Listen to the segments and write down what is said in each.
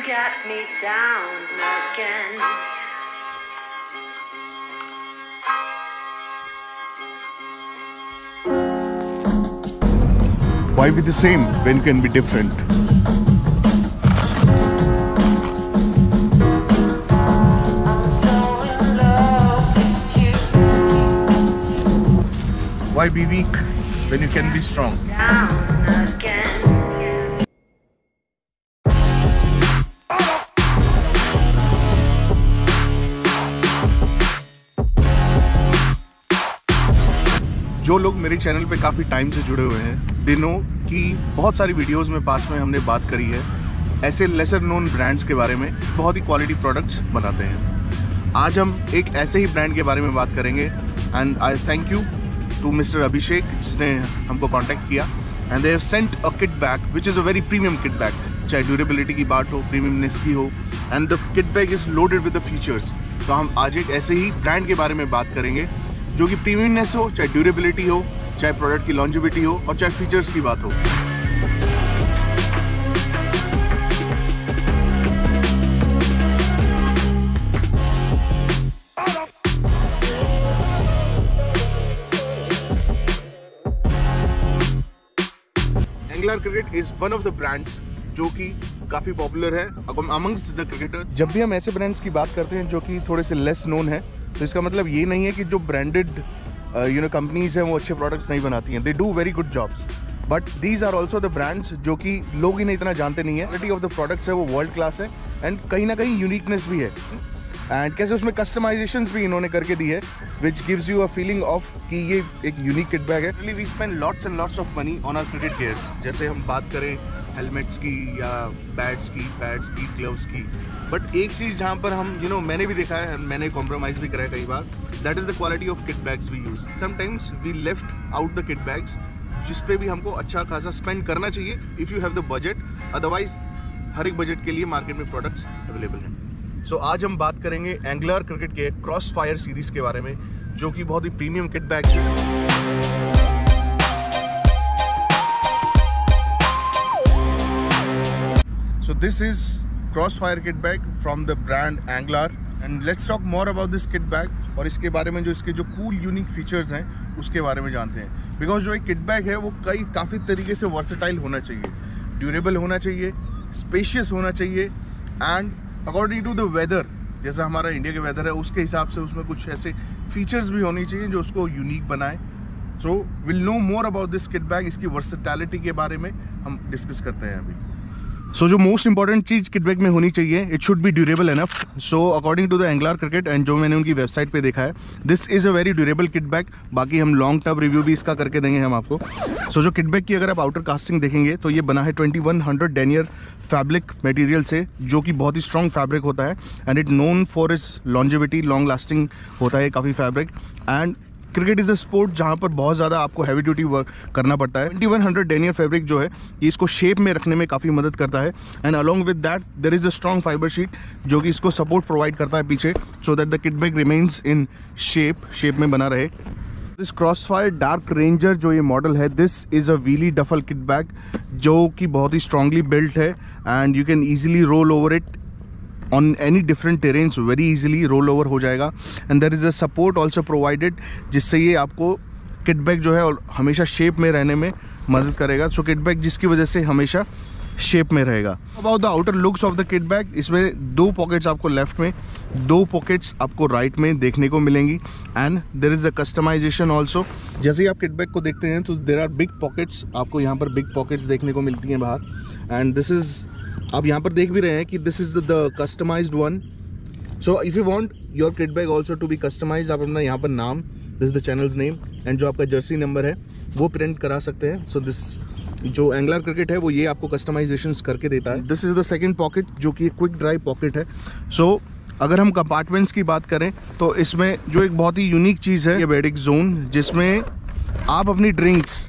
got me down again. Why be the same when can be different? Why be weak when you can be strong? Down again. जो लोग मेरे channel पे काफ़ी time से जुड़े हुए हैं, दे नो कि बहुत सारी वीडियोस में पास में हमने बात करी है ऐसे लेसर नोन ब्रांड्स के बारे में, बहुत ही क्वालिटी प्रोडक्ट्स बनाते हैं। आज हम एक ऐसे ही ब्रांड के बारे में बात करेंगे and I thank you to mister Abhishek जिसने हमको कांटेक्ट किया and they have sent a kit bag which is a very premium kit bag, चाहे ड्यूरेबिलिटी की बात हो, प्रीमियमनेस की हो, and the kit bag is loaded with the features. तो हम आज एक ऐसे ही ब्रांड के बारे में बात करेंगे जो कि प्रीमियमनेस हो, चाहे ड्यूरेबिलिटी हो, चाहे प्रोडक्ट की लॉन्जिविटी हो और चाहे फीचर्स की बात हो। Angler cricket is one of the brands जो कि काफी पॉपुलर है अमंग्स द क्रिकेटर। जब भी हम ऐसे ब्रांड्स की बात करते हैं जो कि थोड़े से लेस नोन है, तो इसका मतलब ये नहीं है कि जो ब्रांडेड कंपनीज हैं वो अच्छे प्रोडक्ट्स नहीं बनाती हैं। They do very good jobs, but these are also the brands जो कि लोग इन्हें इतना जानते नहीं है। क्वालिटी ऑफ द प्रोडक्ट्स है वो वर्ल्ड क्लास है एंड कहीं ना कहीं यूनिकनेस भी है एंड कैसे उसमें कस्टमाइजेशंस भी इन्होंने करके दी है which gives you a feeling of कि ये एक यूनिक किट बैग है। Really we spend lots and lots of money on our cricket gears. जैसे हम बात करें हेलमेट्स की या बैट्स की, पैड्स की, ग्लव्स की, बट एक चीज़ जहाँ पर हम मैंने भी देखा है, मैंने कॉम्प्रोमाइज़ भी करा है कई बार, that is the quality of kit bags we use. Sometimes we left out the kit bags जिस पे भी हमको अच्छा खासा स्पेंड करना चाहिए if you have the budget, otherwise हर एक बजट के लिए मार्केट में प्रोडक्ट्स अवेलेबल हैं। सो आज हम बात करेंगे एंगलर क्रिकेट के क्रॉस फायर सीरीज़ के बारे में जो कि बहुत ही प्रीमियम किट बैग्स है। So this is Crossfire kit bag from the brand Angler and let's talk more about this kit bag और इसके बारे में जो इसके जो cool unique features हैं उसके बारे में जानते हैं। Because जो एक kit bag है वो काफ़ी तरीके से versatile होना चाहिए, durable होना चाहिए, spacious होना चाहिए and according to the weather, जैसा हमारा इंडिया के वेदर है उसके हिसाब से उसमें कुछ ऐसे फीचर्स भी होनी चाहिए जो उसको यूनिक बनाए। So will know more about this kit bag, इसकी वर्सेटैलिटी के बारे में हम डिस्कस करते हैं अभी। सो जो मोस्ट इंपॉर्टेंट चीज़ किट बैग में होनी चाहिए, it should be durable enough. So according to the Angler cricket and जो मैंने उनकी वेबसाइट पे देखा है, this is a very durable kit bag. बाकी हम लॉन्ग टर्म रिव्यू भी इसका करके देंगे हम आपको। सो जो किट बैग की अगर आप आउटर कास्टिंग देखेंगे तो ये बना है 2100 डेनियर फैब्रिक मटेरियल से, जो कि बहुत ही स्ट्रॉन्ग फैब्रिक होता है and it known for is longevity, long lasting होता है काफ़ी fabric. And cricket is a sport जहाँ पर बहुत ज़्यादा आपको हैवी ड्यूटी वर्क करना पड़ता है। 2100 डेनियर फैब्रिक जो है ये इसको शेप में रखने में काफ़ी मदद करता है and along with that there is a strong fibre sheet जो कि इसको सपोर्ट प्रोवाइड करता है पीछे, so that the kit bag remains in shape में बना रहे। दिस क्रॉसफायर डार्क रेंजर जो ये मॉडल है, this is a wheelie duffel kit bag जो कि बहुत ही स्ट्रांगली बिल्ट है and you can easily roll over it on any different terrains, very easily roll over हो जाएगा and there is a support also provided जिससे ये आपको किट बैग जो है हमेशा शेप में रहने में मदद करेगा। सो किट बैग जिसकी वजह से हमेशा शेप में रहेगा। About the outer looks of the kit bag, इसमें 2 पॉकेट्स आपको लेफ्ट में, 2 पॉकेट्स आपको राइट में देखने को मिलेंगी and there is a customisation also. जैसे ही आप किट बैग को देखते हैं तो देयर आर बिग पॉकेट्स, आपको यहाँ पर बिग पॉकेट्स देखने को मिलती हैं बाहर एंड दिस इज़, आप यहाँ पर देख भी रहे हैं कि this is the customised one. So if you want your kit bag also to be customised, आप अपना यहाँ पर नाम, this is the channel's name and जो आपका जर्सी नंबर है वो प्रिंट करा सकते हैं। सो दिस जो एंगलर क्रिकेट है वो ये आपको कस्टमाइजेशंस करके देता है। This is the second pocket जो कि क्विक ड्राई पॉकेट है। सो अगर हम कंपार्टमेंट्स की बात करें तो इसमें जो एक बहुत ही यूनिक चीज़ है ये वेडिक जोन, जिसमें आप अपनी ड्रिंक्स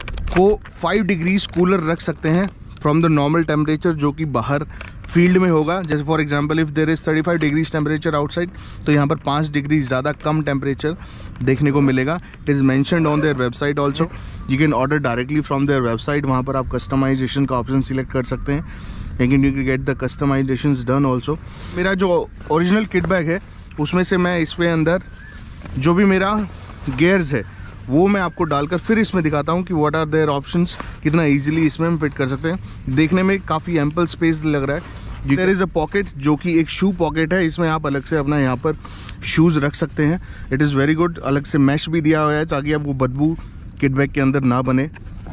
को 5 डिग्रीज कूलर रख सकते हैं फ्रॉम द नॉर्मल टेम्परेचर जो कि बाहर फील्ड में होगा। जैसे for example if there is 35 degrees temperature outside तो यहाँ पर 5 डिग्री ज़्यादा कम टेम्परेचर देखने को मिलेगा। It is mentioned on their website also, you can order directly from their website, वहाँ पर आप कस्टमाइजेशन का ऑप्शन सिलेक्ट कर सकते हैं लेकिन you can get the customisations done also. मेरा जो ओरिजिनल किट बैग है उसमें से मैं इसमें अंदर जो भी मेरा गियर्स है वो मैं आपको डालकर फिर इसमें दिखाता हूँ कि व्हाट आर देयर ऑप्शंस, कितना इजीली इसमें हम फिट कर सकते हैं। देखने में काफ़ी एम्पल स्पेस लग रहा है। देयर इज़ अ पॉकेट जो कि एक शू पॉकेट है, इसमें आप अलग से अपना यहाँ पर शूज़ रख सकते हैं। It is very good. अलग से मैश भी दिया हुआ है ताकि आपको बदबू किट बैग के अंदर ना बने।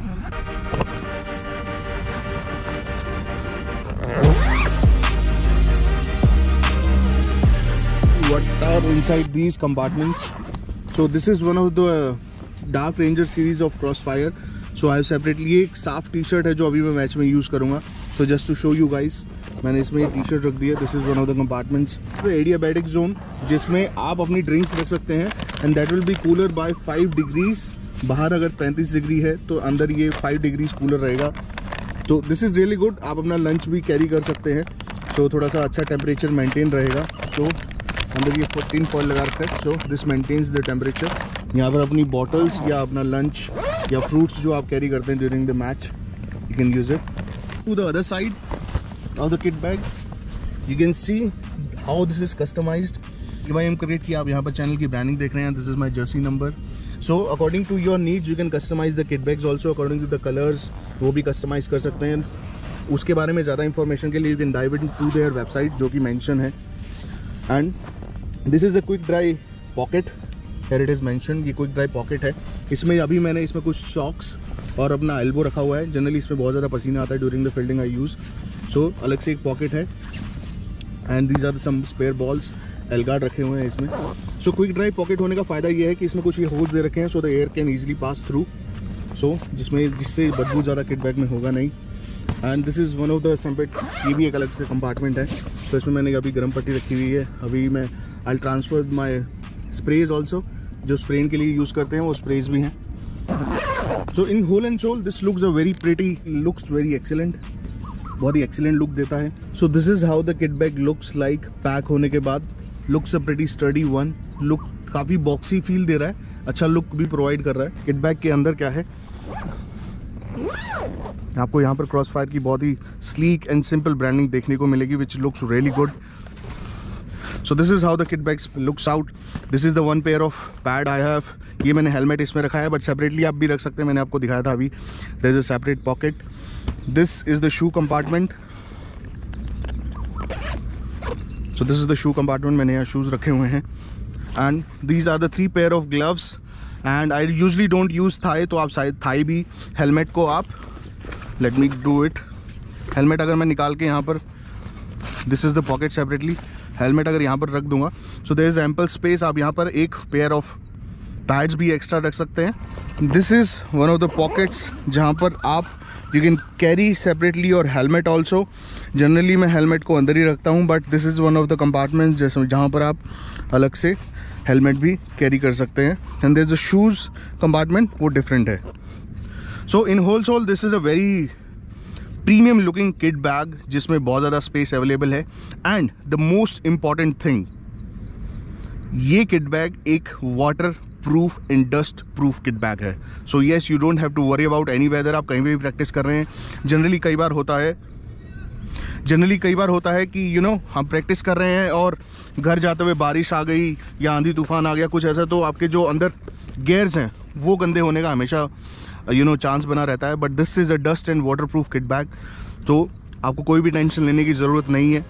What are inside these compartments? So this is one of the Dark Ranger series of Crossfire. So I have separately एक साफ टी शर्ट है जो अभी मैं मैच में यूज़ करूँगा। तो just to show you guys मैंने इसमें टी शर्ट रख दिया। This is one of the compartments. तो एडियाबैटिक जोन जिसमें आप अपनी ड्रिंक्स रख सकते हैं and that will be cooler by 5 degrees. बाहर अगर 35 डिग्री है तो अंदर ये 5 डिग्रीज कूलर रहेगा। तो दिस इज़ रियली गुड। आप अपना लंच भी कैरी कर सकते हैं तो थोड़ा सा अच्छा टेम्परेचर मेंटेन रहेगा। तो अंदर ये 14 फॉइल लगा रखा है। So this maintains the temperature. यहाँ पर अपनी बॉटल्स या अपना लंच या फ्रूट्स जो आप कैरी करते हैं during the match you can use it. To the other side of the kit bag you can see how this is customised. EYM cricket की आप यहाँ पर चैनल की ब्रांडिंग देख रहे हैं। This is my jersey number. So according to your needs you can customise the kit bags also according to the colours, वो भी कस्टमाइज कर सकते हैं। उसके बारे में ज़्यादा इंफॉर्मेशन के लिए you can dive into their website जो कि मेंशन है। And this is a quick dry pocket. Here it is mention, ये क्विक ड्राई पॉकेट है। इसमें अभी मैंने इसमें कुछ सॉक्स और अपना एल्बो रखा हुआ है। जनरली इसमें बहुत ज़्यादा पसीना आता है during the fielding I use. So अलग से एक पॉकेट है and these are some spare balls, L guard रखे हुए हैं इसमें। सो क्विक ड्राई पॉकेट होने का फ़ायदा ये है कि इसमें कुछ ये होल्स दे रखे हैं so the air can easily pass through. So जिससे बदबू ज़्यादा किट बैग में होगा नहीं। And this is one of the सैम्पेट, ये भी एक अलग से कंपार्टमेंट है। तो इसमें मैंने अभी गर्म पट्टी रखी हुई है। अभी मैं I transfer my sprays also, जो स्प्रेइंग के लिए यूज़ करते हैं वो स्प्रेज भी हैं। So in whole and soul this looks a very pretty, looks very excellent, बहुत ही एक्सीलेंट लुक देता है। So this is how the kit bag looks like pack होने के बाद। Looks a pretty sturdy one, look काफ़ी boxy feel दे रहा है, अच्छा लुक भी प्रोवाइड कर रहा है। किट बैग के अंदर क्या है आपको यहाँ पर क्रॉसफायर की बहुत ही स्लीक एंड सिंपल ब्रांडिंग देखने को मिलेगी which looks really good. So this is how the kit bags looks out. This is the one pair of pad I have. ये मैंने हेलमेट इसमें रखा है बट सेपरेटली आप भी रख सकते हैं, मैंने आपको दिखाया था अभी। There is a separate pocket. This is the shoe compartment. So this is the shoe compartment, मैंने यहाँ शूज़ रखे हुए हैं। And these are the 3 pair of gloves and I usually don't use thigh, तो आप शायद थाई भी helmet को आप let me do it. Helmet अगर मैं निकाल के यहाँ पर, this is the pocket separately, helmet अगर यहाँ पर रख दूंगा सो देयर इज़ एम्पल स्पेस। आप यहाँ पर एक पेयर ऑफ पैड्स भी एक्स्ट्रा रख सकते हैं। This is one of the pockets जहाँ पर आप यू कैन कैरी सेपरेटली और हेलमेट ऑल्सो। जनरली मैं हेलमेट को अंदर ही रखता हूँ but this is one of the compartments जैसे जहाँ पर आप अलग से हेलमेट भी कैरी कर सकते हैं। And there is a shoes compartment, वो डिफरेंट है। So in whole soul this is a very premium looking kit bag जिसमें बहुत ज़्यादा स्पेस अवेलेबल है। And the most important thing, ये किट बैग एक water proof and dust proof kit bag है। So yes, you don't have to worry about any weather. आप कहीं भी प्रैक्टिस कर रहे हैं, जनरली कई बार होता है कि हम प्रैक्टिस कर रहे हैं और घर जाते हुए बारिश आ गई या आंधी तूफान आ गया कुछ ऐसा, तो आपके जो अंदर गेयर्स हैं वो गंदे होने का हमेशा चांस बना रहता है। But this is a dust and water proof kit bag, तो आपको कोई भी टेंशन लेने की ज़रूरत नहीं है।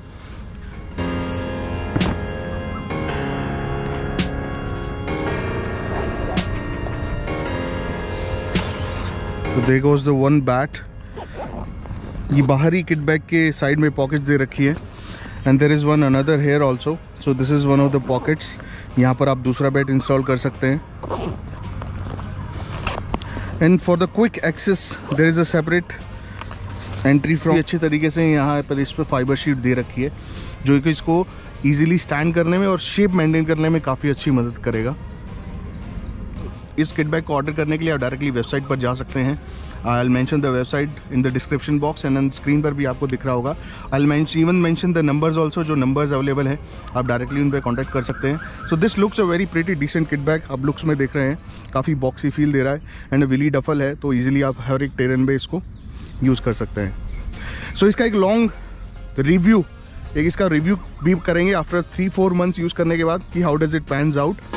तो there goes the one bat. ये बाहरी किट बैग के साइड में पॉकेट्स दे रखी है and there is one another here also. So this is one of the pockets, यहाँ पर आप दूसरा बैट इंस्टॉल कर सकते हैं। And for the quick access there is a separate entry from. अच्छी तरीके से यहाँ पर इस पर फाइबर शीट दे रखी है जो कि इसको ईजिली स्टैंड करने में और शेप मेंटेन करने में काफ़ी अच्छी मदद करेगा। इस किट बैग को ऑर्डर करने के लिए आप डायरेक्टली वेबसाइट पर जा सकते हैं। I will mention the website in the description box and screen पर भी आपको दिख रहा होगा। I will even mention the numbers also, जो नंबर्स अवेलेबल हैं आप डायरेक्टली उन पर कॉन्टैक्ट कर सकते हैं। So this looks a very pretty decent kit bag. आप लुक्स में देख रहे हैं काफ़ी बॉक्सी फील दे रहा है एंड विली डफल है, तो ईजिली आप हर एक टेरेन में इसको यूज़ कर सकते हैं। सो इसका एक लॉन्ग रिव्यू, एक इसका रिव्यू भी करेंगे आफ्टर 3-4 मंथ्स यूज़ करने के बाद कि how does it pans out.